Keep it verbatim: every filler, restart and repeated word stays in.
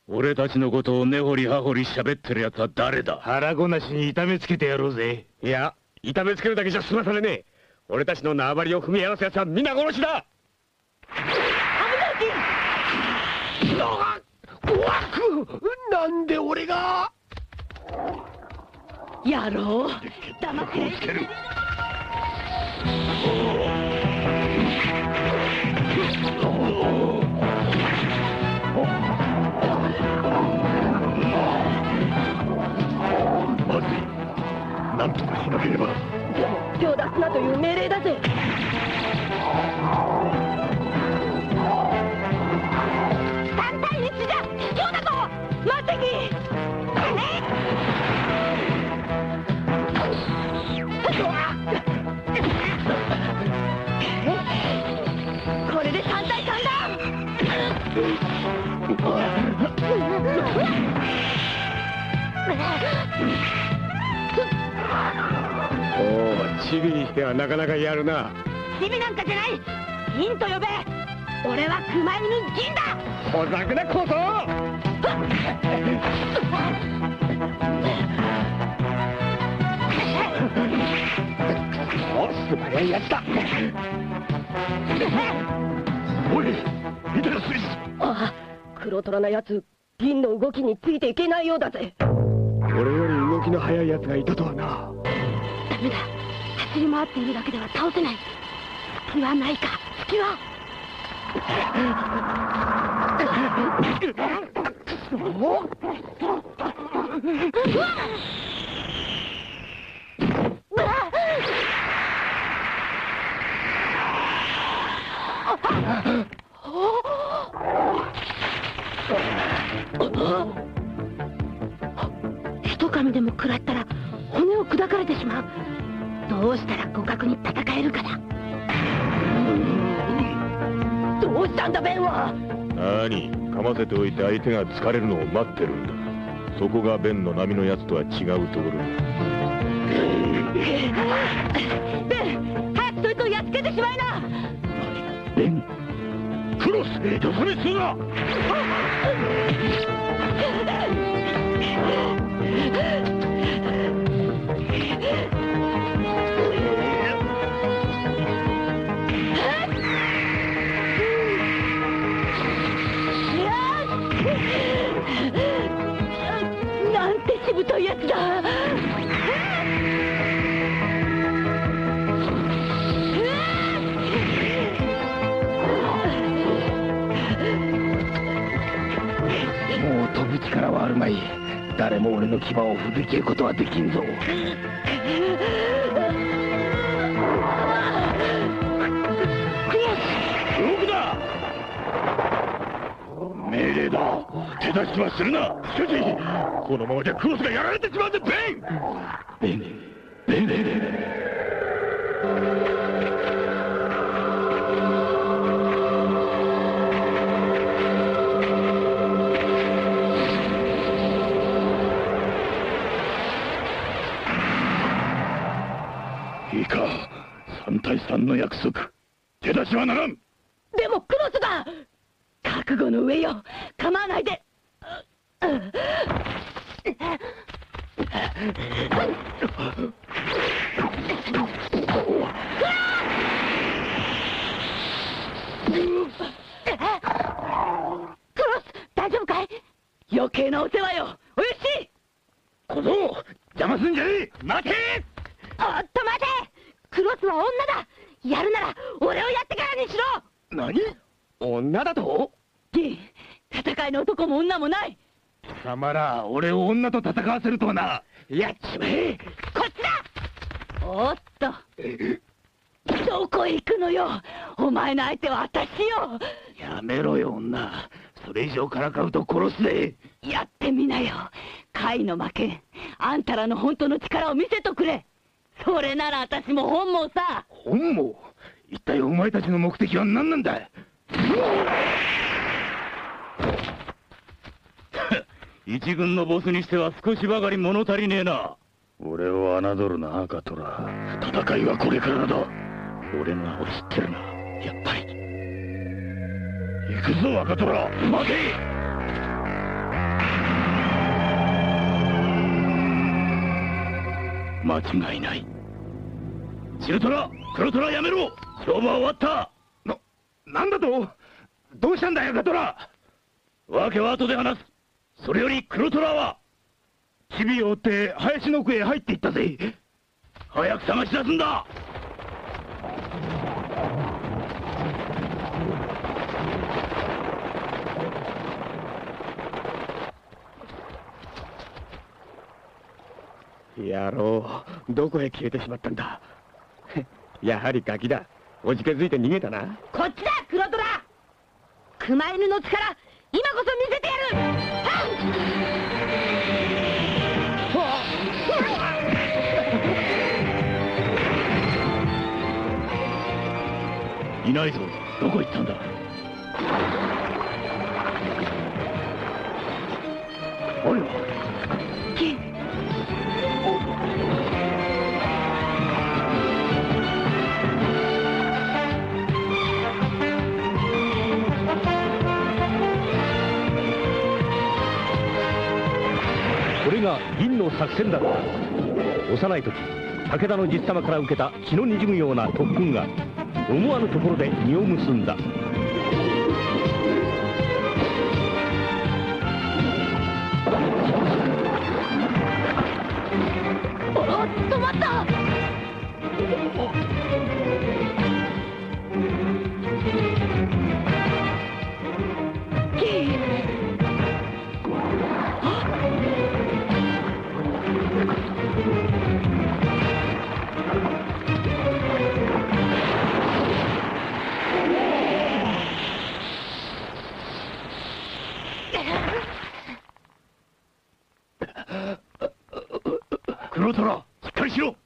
俺たちのことを根掘り葉掘り喋ってるやつは誰だ？ 腹ごなしに痛めつけてやろうぜ。 いや、痛めつけるだけじゃ済まされねえ。俺たちの縄張りを踏み荒らすやつは皆殺しだ。 危ない！怖く！なんで俺が？ やろう。黙って。 まずい。なんとかしなければ。 手を出すなという命令だぜ。三対一じゃ卑怯だぞ。待ってき。これで三対三だ。 おお、チビにしてはなかなかやるな。 チビなんかじゃない。銀と呼べ。俺は熊犬銀だ。 小桜こそ。お、素早いやつだ。 おい、見てるスイス。 ああ、黒虎のやつ、銀の動きについていけないようだぜ。 俺より動きの速いやつがいたとはな。 ダメだ。走り回っているだけでは倒せない。隙はないか。隙は。一噛みでも食らったら骨を砕かれてしまう。どうしたら互角に戦えるかだ。どうしたんだベンは。 何、噛ませておいて相手が疲れるのを待ってるんだ。そこがベンの波のやつとは違うところ。 ベン、早くそいつをやっつけてしまいな。 ベン、クロス、よそ見するな。 なんてしぶといやつだ。 もう飛ぶ力はあるまい。誰も俺の牙をふびけることはできんぞ。 動くな。 命令だ。手出しはするな。主人、このままじゃクロスがやられてしまうんだ。ベンベンベンベン。いいか、三対三の約束、手出しはならん。 でもクロスだ。覚悟の上よ。構わないで。クロス、大丈夫かい？余計なお世話よ。およし。 小僧、邪魔すんじゃねえ。待て。 おっと待て。クロスは女だ。やるなら俺をやってからにしろ。 何？ 女だと？ 銀、戦いの男も女もない。 貴様ら、俺を女と戦わせるとはな。やっちまえ。 こっちだ。おっと、どこへ行くのよ。お前の相手は私よ。 やめろよ、女。それ以上からかうと殺すぜ。 やってみなよ。甲斐の負け。あんたらの本当の力を見せとくれ。それなら私も本望さ。 本望？一体お前たちの目的は何なんだ。 一軍のボスにしては少しばかり物足りねえな。 俺を侮るな、赤虎。戦いはこれからだ。俺の名を知ってるな、やっぱり。行くぞ、赤虎。待て。 間違いない。中トラ、黒トラやめろ。勝負は終わった。 な、なんだと？どうしたんだよ、ガトラ。 訳は後で話す。それより黒トラはチビを追って林の奥へ入っていったぜ。 早く探し出すんだ。 野郎、どこへ消えてしまったんだ。やはりガキだ。おじけづいて逃げたな。 こっちだ黒虎。熊犬の力今こそ見せてやる。 いないぞ。どこ行ったんだ。あれはこれが銀の作戦だった。幼い時武田の実様から受けた血のにじむような特訓が思わぬところで実を結んだ。 あ、止まった。 黒虎、しっかりしろ。